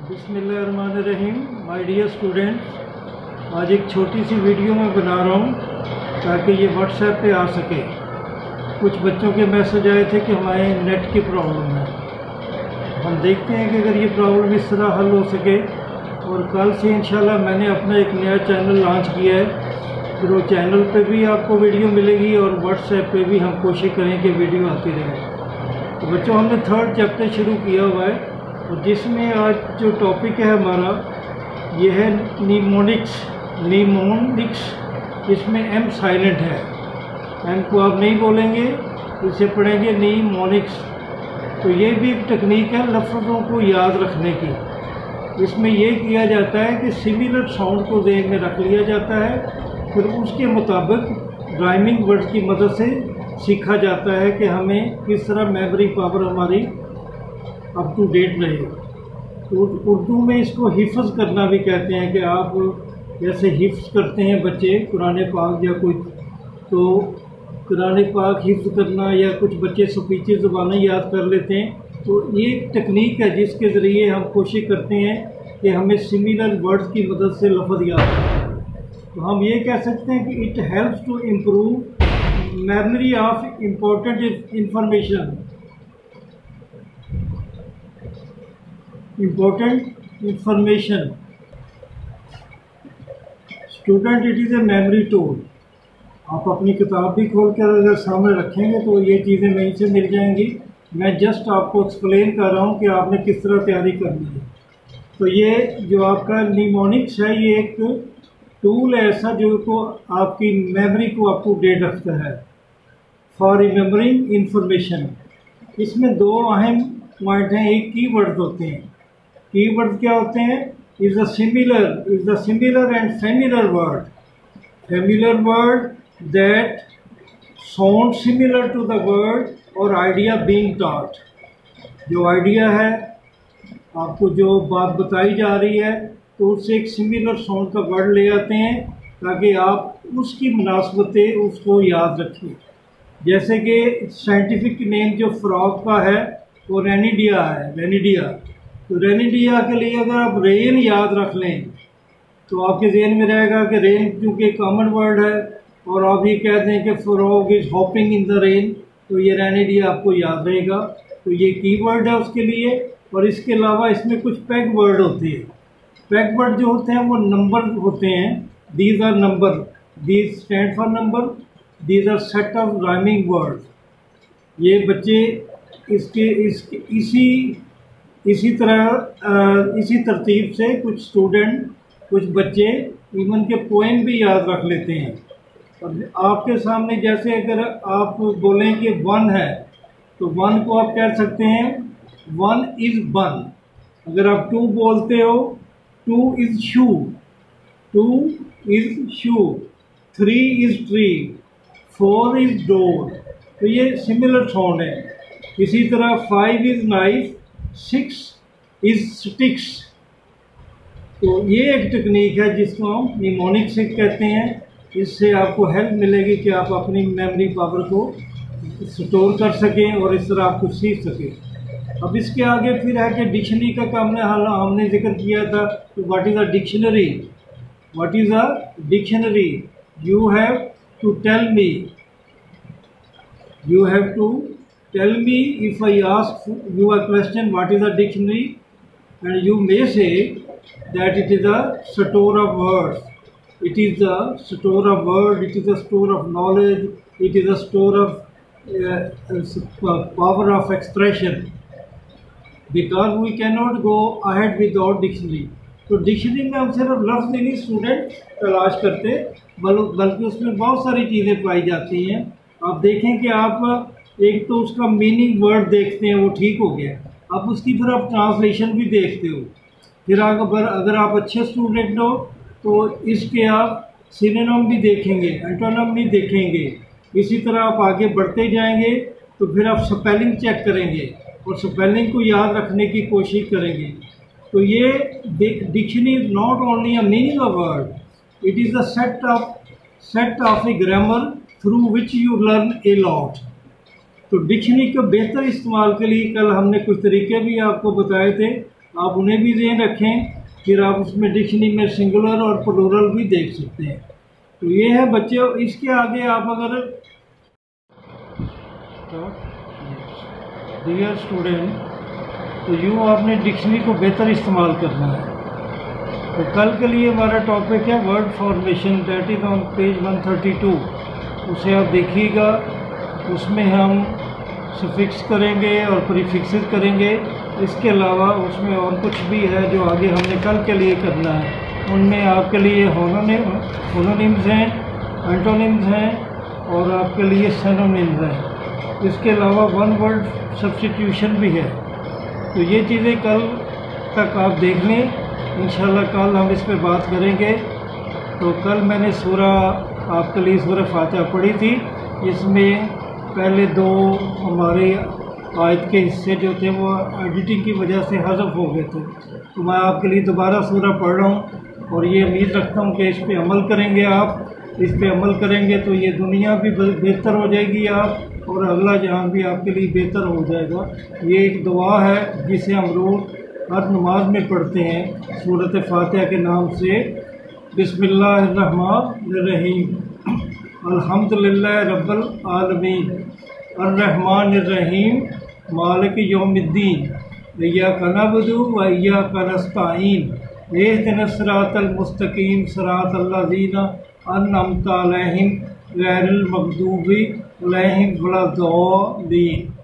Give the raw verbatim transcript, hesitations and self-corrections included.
बिस्मिल्लाहिर्रहमानिर्रहीम। My dear students, आज एक छोटी सी वीडियो मैं बना रहा हूँ ताकि ये व्हाट्सएप पे आ सके। कुछ बच्चों के मैसेज आए थे कि हमारे नेट की प्रॉब्लम है। हम देखते हैं कि अगर ये प्रॉब्लम इस तरह हल हो सके। और कल से इंशाल्लाह मैंने अपना एक नया चैनल लॉन्च किया है, फिर वो चैनल पे भी आपको वीडियो मिलेगी और व्हाट्सएप पे भी हम कोशिश करें कि वीडियो आती रहे। तो बच्चों, हमने थर्ड चैप्टर शुरू किया हुआ है और जिसमें आज जो टॉपिक है हमारा ये है निमोनिक्स। निमोनिक्स इसमें एम साइलेंट है, एम को आप नहीं बोलेंगे, इसे पढ़ेंगे निमोनिक्स। तो ये भी एक टेक्निक है लफ्ज़ों को याद रखने की। इसमें ये किया जाता है कि सिमिलर साउंड को ज़हन में रख लिया जाता है, फिर उसके मुताबिक राइमिंग वर्ड की मदद से सीखा जाता है कि हमें किस तरह मेमोरी पावर हमारी अप टू डेट रहे। तो उर्दू में इसको हिफ्ज़ करना भी कहते हैं कि आप जैसे हिफ्ज़ करते हैं बच्चे कुरान पाक या कोई, तो कुरान पाक हिफ्ज़ करना या कुछ बच्चे स्पीचेस ज़बानें याद कर लेते हैं। तो ये एक टेक्निक है जिसके ज़रिए हम कोशिश करते हैं कि हमें सिमिलर वर्ड्स की मदद से लफ्ज़ याद करें। तो हम ये कह सकते हैं कि it helps to improve memory of important information important information student, it is a memory tool. आप अपनी किताब भी खोल कर अगर सामने रखेंगे तो ये चीज़ें वहीं से मिल जाएंगी। मैं जस्ट आपको एक्सप्लेन कर रहा हूँ कि आपने किस तरह तैयारी करनी है। तो ये जो आपका निमोनिक्स है ये एक टूल है ऐसा जो को आपकी मेमोरी को अप टू डेट रखता है फॉर रिमेम्बरिंग इंफॉर्मेशन। इसमें दो अहम पॉइंट हैं। एक कीवर्ड्स होते हैं। कीवर्ड्स क्या होते हैं? Is a similar is a similar and familiar word familiar word that sound similar to the word or idea being taught. जो आइडिया है, आपको जो बात बताई जा रही है, तो उससे एक सिमिलर साउंड का वर्ड ले आते हैं ताकि आप उसकी मुनासबतें उसको याद रखें। जैसे कि साइंटिफिक नेम जो फ्रॉग का है वो रेनिडिया है, रेनिडिया। तो रेनिडिया के लिए अगर आप रेन याद रख लें तो आपके जहन में रहेगा कि रेन क्योंकि कॉमन वर्ड है, और आप ये कहते हैं कि frog is hopping in the rain, तो ये रेनिडिया आपको याद रहेगा। तो ये कीवर्ड है उसके लिए। और इसके अलावा इसमें कुछ पैग वर्ड होते हैं। पैग वर्ड जो होते हैं वो नंबर होते हैं। These are number, these stand for number, these are set of rhyming word. ये बच्चे इसके इस इसी इसी तरह आ, इसी तरतीब से कुछ स्टूडेंट कुछ बच्चे इवन के पोएम भी याद रख लेते हैं। और आपके सामने जैसे अगर आप बोलें कि वन है तो वन को आप कह सकते हैं वन इज़ वन। अगर आप टू बोलते हो two is shoe, two is shoe. Three is tree, four is door. तो ये सिमिलर साउंड है। इसी तरह five is knife, six is sticks. तो ये एक टेक्निक है जिसको हम निमोनिक्स कहते हैं। इससे आपको हेल्प मिलेगी कि आप अपनी मेमोरी पावर को स्टोर कर सकें और इस तरह आप कुछ सीख सकें। अब इसके आगे फिर है कि डिक्शनरी का काम हमने जिक्र किया था। तो what is a dictionary? What is a dictionary? You have to tell me you have to tell me if I ask you a question, what is a dictionary? And you may say that it is a store of words. It is a store of words, it is a store of knowledge, it is a store of uh, power of expression, because we cannot go ahead without dictionary. तो dictionary में हम सिर्फ लफ्ज़ नहीं student तलाश करते, बल्कि उसमें बहुत सारी चीज़ें पाई जाती हैं। आप देखें कि आप एक तो उसका मीनिंग वर्ड देखते हैं, वो ठीक हो गया। आप उसकी फिर आप ट्रांसलेशन भी देखते हो। फिर अगर अगर आप अच्छे स्टूडेंट हो तो इसके आप सिनोनिम भी देखेंगे, एंटोनिम भी देखेंगे। इसी तरह आप आगे बढ़ते जाएंगे तो फिर आप स्पेलिंग चेक करेंगे और स्पेलिंग को याद रखने की कोशिश करेंगे। तो ये dictionary is not only a meaning of word, it is a set of set of a grammar through which you learn a lot. तो डिक्शनरी के बेहतर इस्तेमाल के लिए कल हमने कुछ तरीके भी आपको बताए थे आप उन्हें भी ध्यान रखें। फिर आप उसमें डिक्शनरी में सिंगुलर और प्लूरल भी देख सकते हैं। तो ये है बच्चों। इसके आगे आप अगर डियर स्टूडेंट, तो यूँ आपने डिक्शनरी को बेहतर इस्तेमाल करना है। तो कल के लिए हमारा टॉपिक है word formation, that is on page one thirty two. उसे आप देखिएगा। उसमें हम सफिक्स करेंगे और प्रीफिक्सेस करेंगे। इसके अलावा उसमें और कुछ भी है जो आगे हमने कल के लिए करना है। उनमें आपके लिए होमोनिम्स हैं, एंटोनिम्स हैं और आपके लिए सिनोनिम्स हैं। इसके अलावा वन वर्ड सब्स्टिट्यूशन भी है। तो ये चीज़ें कल तक आप देख लें। इंशाल्लाह कल हम इस पर बात करेंगे। तो कल मैंने सूरा आपके लिए सूरा फातिहा पढ़ी थी। इसमें पहले दो हमारे आयत के हिस्से जो थे वो एडिटिंग की वजह से हज़फ हो गए थे। तो मैं आपके लिए दोबारा सूरा पढ़ रहा हूँ और ये उम्मीद रखता हूँ कि इस पर अमल करेंगे। आप इस पर अमल करेंगे तो ये दुनिया भी बेहतर हो जाएगी आप, और अगला जहान भी आपके लिए बेहतर हो जाएगा। ये एक दुआ है जिसे हम रोज़ हर नमाज में पढ़ते हैं सूरत फातिहा के नाम से। बिस्मिल्लाहिर्रहमानिर्रहीम, अल्हम्दुलिल्लाह रब्बिल आलमीन, अर्रहमानिर्रहीम, मालिक यौमिद्दीन, इय्याका नअबुदु व इय्याका नस्तईन, इहदिनस सिरातल मुस्तकीम, सिरातल लज़ीना अन्अमता अलैहिम गैरिल मग़दूबि अलैहिम वलद्दालीन।